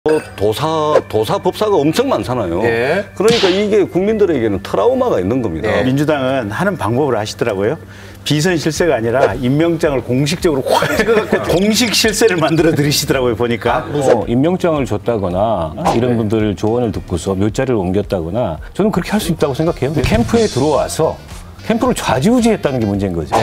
도사 법사가 엄청 많잖아요. 예. 그러니까 이게 국민들에게는 트라우마가 있는 겁니다. 네. 민주당은 하는 방법을 아시더라고요. 비선 실세가 아니라 임명장을 공식적으로 확 찍어갖고 공식 실세를 만들어 드리시더라고요, 보니까. 임명장을 줬다거나 이런 분들 조언을 듣고서 묘자를 옮겼다거나 저는 그렇게 할 수 있다고 생각해요. 캠프에 들어와서 캠프를 좌지우지했다는 게 문제인 거죠.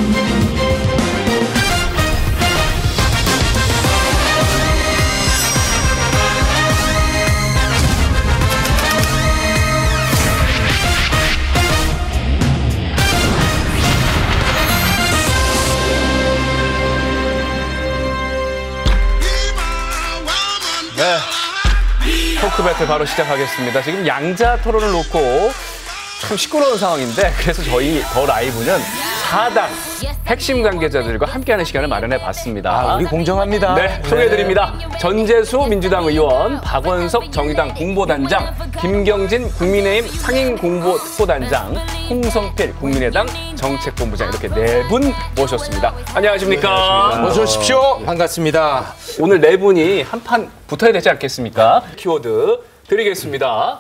토크 배틀 바로 시작하겠습니다. 지금 양자 토론을 놓고 참 시끄러운 상황인데 그래서 저희 더 라이브는 4당 핵심 관계자들과 함께하는 시간을 마련해 봤습니다. 우리 공정합니다. 네, 소개해드립니다. 전재수 민주당 의원, 박원석 정의당 공보단장, 김경진 국민의힘 상임공보특보단장, 홍성필 국민의당 정책본부장 이렇게 네 분 모셨습니다. 안녕하십니까? 어서 오십시오. 반갑습니다. 오늘 네 분이 한 판 붙어야 되지 않겠습니까? 키워드 드리겠습니다.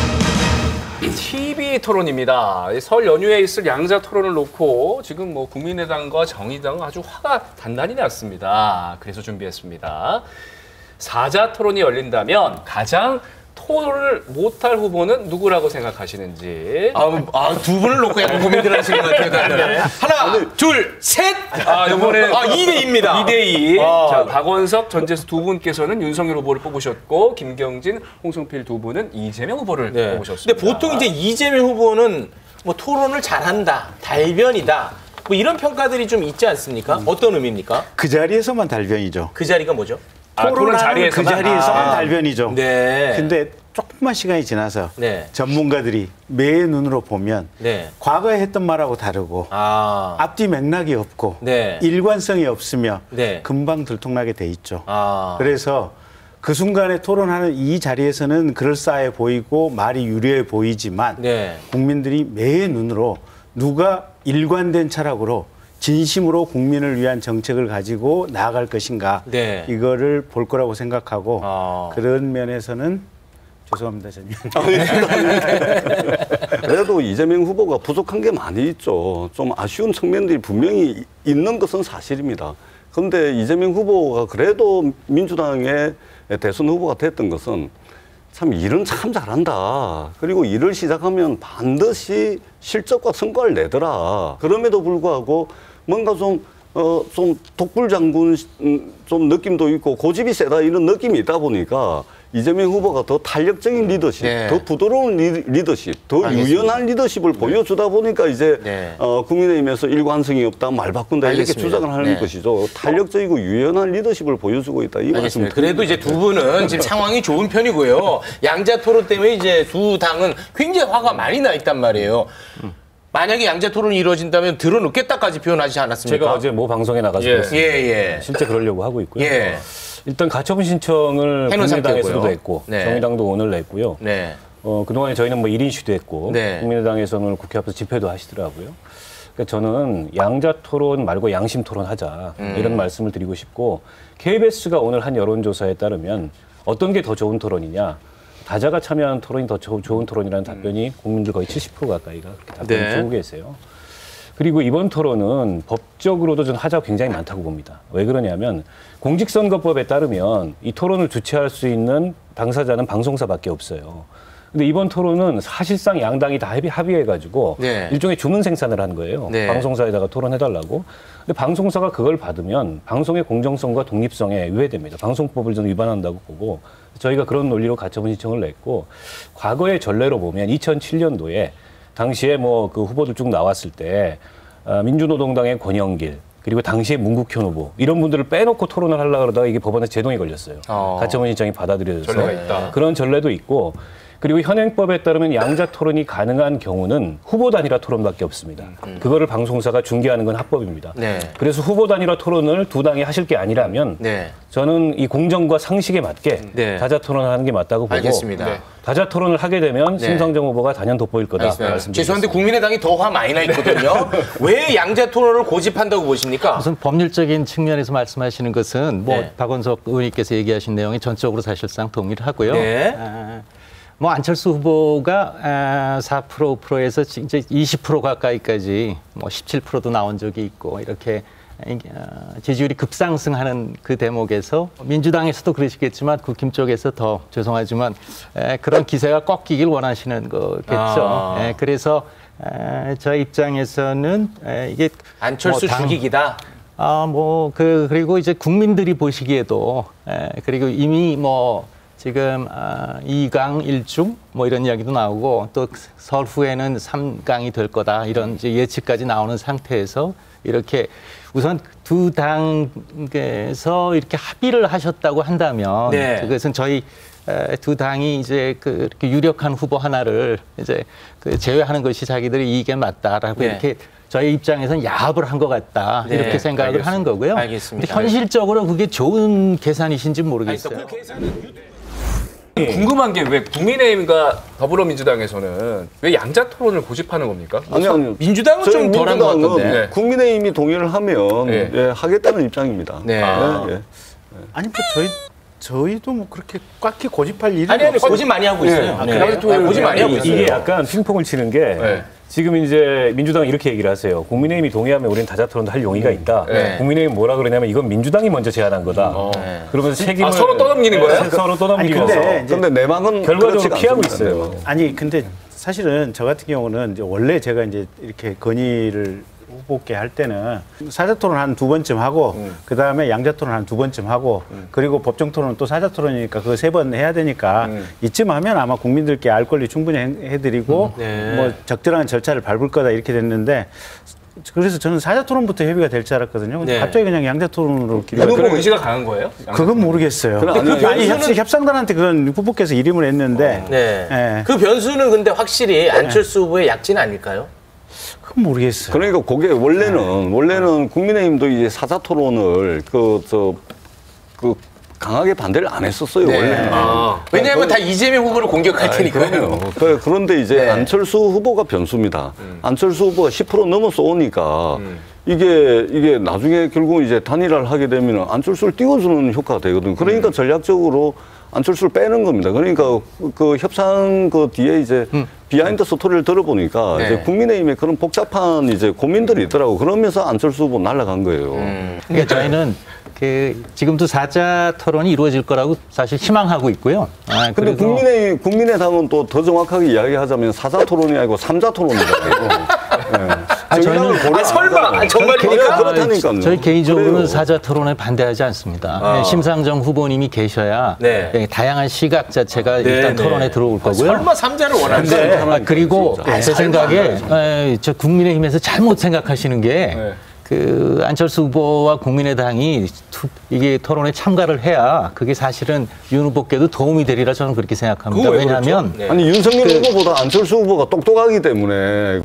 TV 토론입니다. 설 연휴에 있을 양자 토론을 놓고 지금 뭐 국민의당과 정의당 아주 화가 단단히 났습니다. 그래서 준비했습니다. 사자 토론이 열린다면 가장 토론을 못할 후보는 누구라고 생각하시는지. 두 분을 놓고 약간 고민들 하시는 것 같아요. 네. 하나, 둘, 셋! 이번에 2대2입니다. 2대2. 자, 박원석, 전재수 두 분께서는 윤석열 후보를 뽑으셨고, 김경진, 홍성필 두 분은 이재명 후보를 뽑으셨습니다. 근데 보통 이제 이재명 후보는 뭐 토론을 잘한다, 달변이다, 뭐 이런 평가들이 좀 있지 않습니까? 어떤 의미입니까? 그 자리에서만 달변이죠. 그 자리가 뭐죠? 토론 자리에서만? 그 자리에서만 달변이죠. 네. 근데 조금만 시간이 지나서 네. 전문가들이 매의 눈으로 보면 네. 과거에 했던 말하고 다르고 앞뒤 맥락이 없고 네. 일관성이 없으며 네. 금방 들통나게 돼 있죠. 그래서 그 순간에 토론하는 이 자리에서는 그럴싸해 보이고 말이 유리해 보이지만 네. 국민들이 매의 눈으로 누가 일관된 철학으로 진심으로 국민을 위한 정책을 가지고 나아갈 것인가 네. 이거를 볼 거라고 생각하고 그런 면에서는 죄송합니다, 저님. 그래도 이재명 후보가 부족한 게 많이 있죠. 좀 아쉬운 측면들이 분명히 있는 것은 사실입니다. 그런데 이재명 후보가 그래도 민주당의 대선 후보가 됐던 것은 참 일은 참 잘한다. 그리고 일을 시작하면 반드시 실적과 성과를 내더라. 그럼에도 불구하고 뭔가 좀 독불장군 좀 느낌도 있고 고집이 세다 이런 느낌이 있다 보니까 이재명 후보가 더 탄력적인 리더십, 네. 더 부드러운 리더십, 더 유연한 리더십을 보여주다 보니까 이제 국민의힘에서 일관성이 없다, 말 바꾼다 이렇게 주장을 하는 것이죠. 탄력적이고 유연한 리더십을 보여주고 있다. 이 말씀. 그래도 이제 두 분은 지금 상황이 좋은 편이고요. 양자 토론 때문에 이제 두 당은 굉장히 화가 많이 나 있단 말이에요. 만약에 양자 토론이 이루어진다면 들어놓겠다까지 표현하지 않았습니까? 제가 어제 모 방송에 나가서 그랬습니다. 실제 그러려고 하고 있고요. 일단 가처분 신청을 국민의당에서도 했고 정의당도 오늘 냈고요. 그동안에 저희는 뭐 1인 시도 했고 국민의당에서는 국회 앞에서 집회도 하시더라고요. 그러니까 저는 양자 토론 말고 양심 토론하자 이런 말씀을 드리고 싶고 KBS가 오늘 한 여론조사에 따르면 어떤 게 더 좋은 토론이냐 다자가 참여하는 토론이 더 좋은 토론이라는 답변이 국민들 거의 70% 가까이가 그렇게 답변을 주고 계세요. 그리고 이번 토론은 법적으로도 저는 하자가 굉장히 많다고 봅니다. 왜 그러냐면 공직선거법에 따르면 이 토론을 주최할 수 있는 당사자는 방송사밖에 없어요. 근데 이번 토론은 사실상 양당이 다 합의해가지고 일종의 주문 생산을 한 거예요. 방송사에다가 토론해달라고. 근데 방송사가 그걸 받으면 방송의 공정성과 독립성에 위배됩니다. 방송법을 저는 위반한다고 보고 저희가 그런 논리로 가처분 신청을 냈고 과거의 전례로 보면 2007년도에 당시에 뭐 그 후보들 쭉 나왔을 때 민주노동당의 권영길 그리고 당시에 문국현 후보 이런 분들을 빼놓고 토론을 하려고 그러다가 이게 법원에 제동이 걸렸어요. 가처분 신청이 받아들여져서 전례가 있다. 그런 전례도 있고 그리고 현행법에 따르면 양자 토론이 가능한 경우는 후보 단일화 토론밖에 없습니다. 그거를 방송사가 중계하는 건 합법입니다. 네. 그래서 후보 단일화 토론을 두 당이 하실 게 아니라면 네. 저는 이 공정과 상식에 맞게 네. 다자 토론하는 게 맞다고 보고 알겠습니다. 네. 다자 토론을 하게 되면 심상정 후보가 단연 돋보일 거다. 죄송한데 국민의당이 더 화 많이 나 있거든요. 왜 양자 토론을 고집한다고 보십니까? 우선 법률적인 측면에서 말씀하시는 것은 뭐 네. 박원석 의원님께서 얘기하신 내용이 전적으로 사실상 동의를 하고요. 네. 뭐 안철수 후보가 4%, 5%에서 이제 20% 가까이까지 뭐 17%도 나온 적이 있고 이렇게 지지율이 급상승하는 그 대목에서 민주당에서도 그러시겠지만 국힘 쪽에서 더 죄송하지만 그런 기세가 꺾이길 원하시는 거겠죠. 그래서 저희 입장에서는 이게 안철수 뭐 죽이기다. 그리고 이제 국민들이 보시기에도 그리고 이미 뭐 지금 2강 1중 뭐 이런 이야기도 나오고 또 설 후에는 3강이 될 거다 이런 이제 예측까지 나오는 상태에서 이렇게 우선 두 당에서 이렇게 합의를 하셨다고 한다면 네. 그것은 저희 두 당이 이제 그렇게 유력한 후보 하나를 이제 제외하는 것이 자기들의 이익에 맞다라고 네. 이렇게 저희 입장에서는 야합을 한 것 같다 네. 이렇게 생각을 알겠습니다. 하는 거고요. 알겠습니다. 근데 현실적으로 그게 좋은 계산이신지 모르겠어요. 그 계산은 궁금한 게 왜 국민의힘과 더불어민주당에서는 왜 양자 토론을 고집하는 겁니까? 아니요. 민주당은 좀 덜한 것 같던데. 네. 국민의힘이 동의를 하면 네. 예, 하겠다는 입장입니다. 네. 예. 아니 뭐 저희도 뭐 그렇게 꽉히 고집할 일은 아니 없어요. 고집 많이 하고 있어요. 고집 많이 하고 있어요. 이게 약간 핑퐁을 치는 게 지금 이제 민주당은 이렇게 얘기를 하세요. 국민의힘이 동의하면 우리는 다자 토론도 할 용의가 있다. 네. 국민의힘이 뭐라 그러냐면 이건 민주당이 먼저 제안한 거다. 그러면서 책임을 서로 떠넘기는 거예요? 서로 떠넘기면서 근데 내막은 결과적으로 피하고 그렇지가 있어요. 않습니다. 아니 근데 사실은 저 같은 경우는 이제 원래 제가 이제 이렇게 건의를 후보께 할 때는 사자토론 한 2번쯤 하고 그다음에 양자토론 한 2번쯤 하고 그리고 법정토론은 또 사자토론이니까 그거 3번 해야 되니까 이쯤 하면 아마 국민들께 알 권리 충분히 해드리고 뭐 적절한 절차를 밟을 거다 이렇게 됐는데 그래서 저는 사자토론부터 협의가 될 줄 알았거든요. 근데 네. 갑자기 그냥 양자토론으로 윤 후보 의지가 강한 거예요? 그건 모르겠어요. 아니 협상단한테 그건 후보께서 이름을 했는데 네. 예. 그 변수는 근데 확실히 안철수 후보의 약진 아닐까요? 그건 모르겠어요. 그러니까 그게 원래는 국민의힘도 이제 사자 토론을 강하게 반대를 안 했었어요. 네. 원래는. 왜냐하면 다 이재명 후보를 공격할 테니까요. 그런데 이제 네. 안철수 후보가 변수입니다. 안철수 후보가 10% 넘어서 오니까 이게 나중에 결국 이제 단일화를 하게 되면 안철수를 띄워주는 효과가 되거든요. 그러니까 전략적으로 안철수를 빼는 겁니다. 그러니까 그 협상 그 뒤에 이제 비하인드 스토리를 들어보니까 네. 이제 국민의힘에 그런 복잡한 이제 고민들이 있더라고. 그러면서 안철수 후보 날아간 거예요. 그러니까 저희는 지금도 사자 토론이 이루어질 거라고 사실 희망하고 있고요. 근데 그래서 국민의당은 또 더 정확하게 이야기하자면 사자 토론이 아니고 삼자 토론이잖아요. 저희는 설마 정말입니까? 그렇다니까요. 저희 개인적으로는 그래요. 사자 토론에 반대하지 않습니다. 심상정 후보님이 계셔야 네. 다양한 시각 자체가 일단 토론에 들어올 거고요. 설마 삼자를 원하는데. 그리고 제 생각에 저 국민의힘에서 잘못 생각하시는 게 그 안철수 후보와 국민의당이 이게 토론에 참가를 해야 그게 사실은 윤 후보께도 도움이 되리라 저는 그렇게 생각합니다. 그거 왜 왜냐하면 그렇죠? 네. 아니 윤석열 후보보다 안철수 후보가 똑똑하기 때문에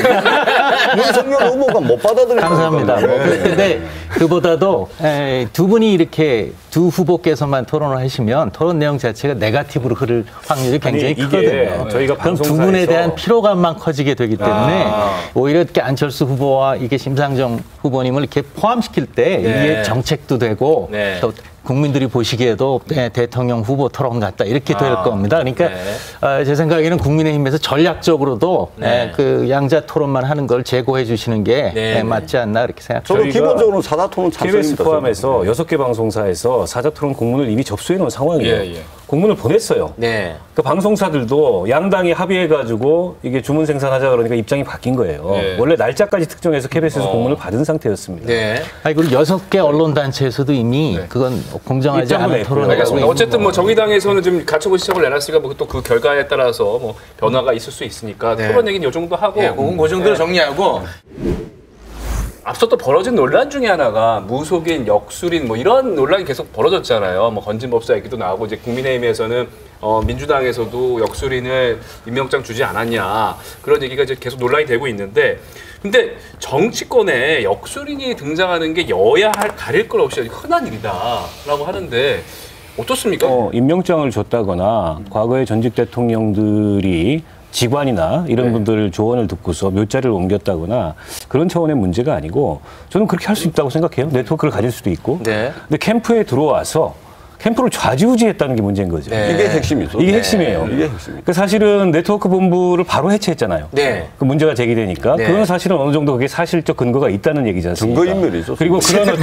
윤석열 후보가 못 받아들일 감사합니다. 그런데 그보다도 두 분이 이렇게 두 후보께서만 토론을 하시면 토론 내용 자체가 네거티브로 흐를 확률이 굉장히 이게 크거든요. 저희가 그럼 두 방송사에서 분에 대한 피로감만 커지게 되기 때문에 오히려 이렇게 안철수 후보와 이게 심상정 후보님을 이렇게 포함시킬 때 이게 정책도 되고 또 국민들이 보시기에도 대통령 후보 토론 같다 이렇게 될 겁니다. 그러니까 제 생각에는 국민의힘에서 전략적으로도 그 양자 토론만 하는 걸 제고해 주시는 게 맞지 않나 이렇게 생각합니다. 저도 기본적으로 사자 토론 KBS 찬성입니다. 포함해서 6개 방송사에서 사자 토론 공문을 이미 접수해 놓은 상황이에요. 공문을 보냈어요. 네. 그 방송사들도 양당이 합의해가지고 이게 주문 생산하자 그러니까 입장이 바뀐 거예요. 원래 날짜까지 특정해서 KBS에서 공문을 받은 상태였습니다. 네. 그리고 6개 언론단체에서도 이미 그건 공정하지 않은 토론이라고 알겠습니다. 어쨌든 뭐 정의당에서는 좀 가처분 시청을 내놨으니까 뭐 또 그 결과에 따라서 뭐 변화가 있을 수 있으니까 토론 얘기는 이 정도 하고 그 정도로 정리하고 앞서 또 벌어진 논란 중에 하나가 무속인, 역술인 뭐 이런 논란이 계속 벌어졌잖아요. 뭐 건진법사 얘기도 나오고 이제 국민의힘에서는 민주당에서도 역술인을 임명장 주지 않았냐 그런 얘기가 이제 계속 논란이 되고 있는데 근데 정치권에 역술인이 등장하는 게 여야 가릴 것 없이 흔한 일이다라고 하는데 어떻습니까? 임명장을 줬다거나 과거의 전직 대통령들이 직관이나 이런 분들 조언을 듣고서 묘자를 옮겼다거나 그런 차원의 문제가 아니고 저는 그렇게 할 수 있다고 생각해요. 네트워크를 가질 수도 있고. 근데 캠프에 들어와서 캠프를 좌지우지했다는 게 문제인 거죠. 이게 핵심이죠. 이게 핵심이에요. 이게 핵심이에요. 그 사실은 네트워크 본부를 바로 해체했잖아요. 그 문제가 제기되니까 그건 사실은 어느 정도 그게 사실적 근거가 있다는 얘기지 않습니까? 증거인멸이죠. 그리고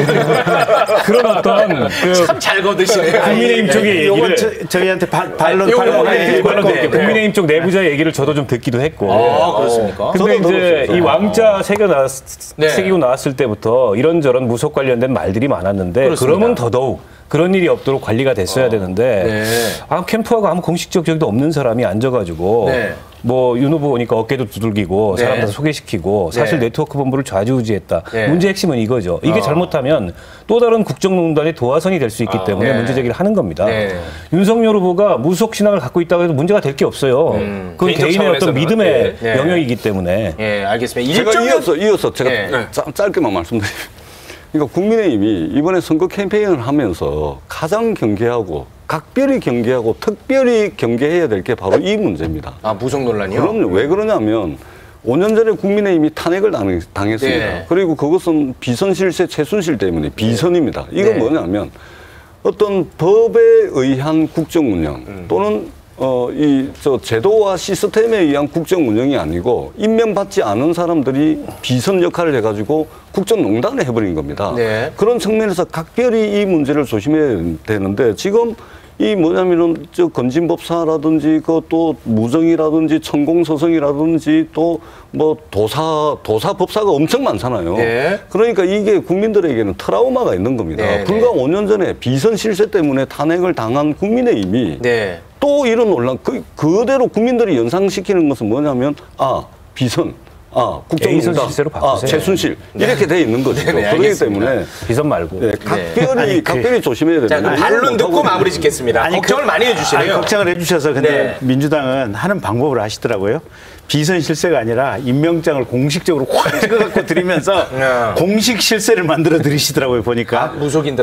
그런 어떤 참 잘 거드시네요. 국민의힘 쪽의 얘기를 저희한테 반론할게요. 국민의힘 쪽 내부자 얘기를 저도 좀 듣기도 했고. 그렇습니까? 근데 이제 이 왕자 새기고 나왔을 때부터 이런저런 무속 관련된 말들이 많았는데 그러면 더더욱 그런 일이 없도록 관리가 됐어야 되는데 캠프하고 아무 공식적 적도 없는 사람이 앉아가지고 뭐 윤 후보 오니까 어깨도 두들기고 사람들 소개시키고 사실 네트워크 본부를 좌지우지했다. 문제 핵심은 이거죠. 이게 잘못하면 또 다른 국정농단의 도화선이 될 수 있기 때문에 문제 제기를 하는 겁니다. 윤석열 후보가 무속 신앙을 갖고 있다고 해도 문제가 될 게 없어요. 그건 개인의 어떤 믿음의 영역이기 때문에. 알겠습니다. 제가 이어서 제가 짧게만 말씀드리면 그러니까 국민의힘이 이번에 선거 캠페인을 하면서 가장 경계하고 각별히 경계하고 특별히 경계해야 될 게 바로 이 문제입니다. 무속 논란이요? 그럼요. 왜 그러냐면 5년 전에 국민의힘이 탄핵을 당했습니다. 그리고 그것은 비선 실세 최순실 때문에 비선입니다. 이건 뭐냐면 어떤 법에 의한 국정 운영 또는 제도와 시스템에 의한 국정 운영이 아니고 임명받지 않은 사람들이 비선 역할을 해가지고 국정농단을 해버린 겁니다. 그런 측면에서 각별히 이 문제를 조심해야 되는데 지금 이 뭐냐면은 건진법사라든지 또 무정이라든지 천공서성이라든지 또 뭐 도사법사가 엄청 많잖아요. 그러니까 이게 국민들에게는 트라우마가 있는 겁니다. 불과 5년 전에 비선 실세 때문에 탄핵을 당한 국민의힘이 또 이런 논란 그대로 국민들이 연상시키는 것은 뭐냐면 비선 국정농단, 최순실 이렇게 돼 있는 거죠. 그렇기 때문에 비선 말고 각별히 조심해야 됩니다. 반론 듣고 마무리 짓겠습니다. 걱정을 많이 해주시네요. 걱정을 해주셔서 근데 민주당은 하는 방법을 아시더라고요. 비선 실세가 아니라 임명장을 공식적으로 확 찍어갖고 드리면서 공식 실세를 만들어 드리시더라고요, 보니까.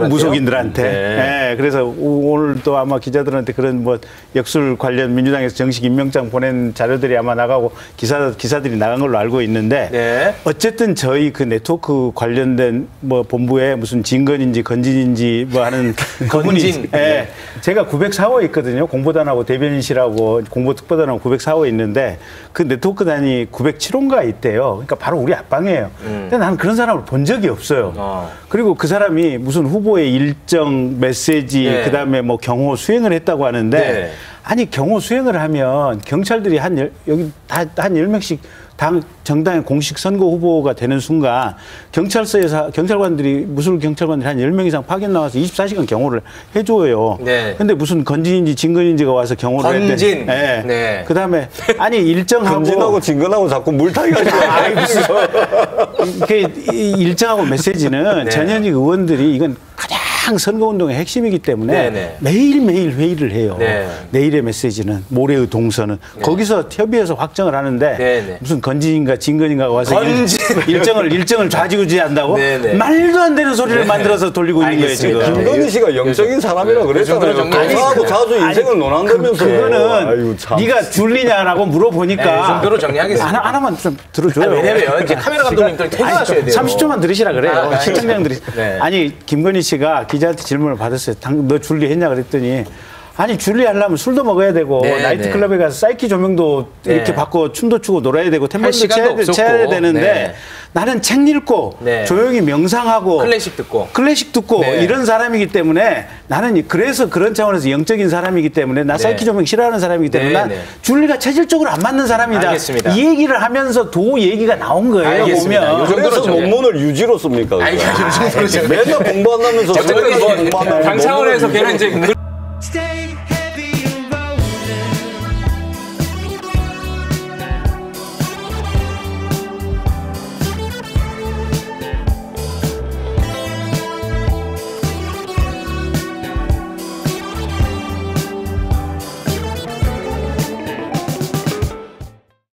무속인들한테. 그래서 오늘 또 아마 기자들한테 그런 뭐 역술 관련 민주당에서 정식 임명장 보낸 자료들이 아마 나가고 기사들이 나간 걸로 알고 있는데 어쨌든 저희 그 네트워크 관련된 뭐 본부에 무슨 진건인지 건진인지 뭐 하는 그분이 제가 904호에 있거든요. 공보단하고 대변인실하고 공보특보단하고 904호에 있는데 그 네트워크단이 907호인가 있대요. 그러니까 바로 우리 앞방이에요. 근데 나는 그런 사람을 본 적이 없어요. 그리고 그 사람이 무슨 후보의 일정 메시지 그다음에 뭐 경호 수행을 했다고 하는데 아니 경호 수행을 하면 경찰들이 여기 한 10명씩 정당의 공식 선거 후보가 되는 순간 경찰서에서 무술 경찰관들이 한 10명 이상 파견 나와서 24시간 경호를 해줘요. 근데 무슨 건진인지 진건인지가 와서 경호를 했대. 그다음에 아니 일정하고 건진하고 진건하고 자꾸 물타기가 일정하고 메시지는 전현직 의원들이 이건 가장 선거운동의 핵심이기 때문에 매일매일 회의를 해요. 내일의 메시지는 모레의 동선은 거기서 협의해서 확정을 하는데 무슨 건진인가 진건인가 와서 일정을 좌지우지한다고 말도 안 되는 소리를 만들어서 돌리고 있는 거예요 지금. 김건희 씨가 영적인 사람이라고 그랬잖아요. 도사하고 자주 인생을 논한다면서. 그거는 네가 줄리냐라고 물어보니까 이 정도로 정리하겠습니다. 하나만 좀 들어줘요. 왜냐면 이제 카메라 감독님들 퇴근하셔야 돼요. 30초만 들으시라 그래요. 시청자들이. 아니 김건희 씨가 기자한테 질문을 받았어요. 너 줄리했냐 그랬더니 아니 줄리하려면 술도 먹어야 되고 나이트클럽에 가서 사이키 조명도 이렇게 받고 춤도 추고 놀아야 되고 템포도 쳐야 되는데 나는 책 읽고 조용히 명상하고 클래식 듣고 이런 사람이기 때문에 나는 그래서 그런 차원에서 영적인 사람이기 때문에 나 사이키 조명 싫어하는 사람이기 때문에 난 줄리가 체질적으로 안 맞는 사람이다. 알겠습니다. 이 얘기를 하면서 도 얘기가 나온 거예요. 보면. 그래서 논문을 유지로 씁니까? 맨날 공부한다면서 당 차원에서 걔는 이제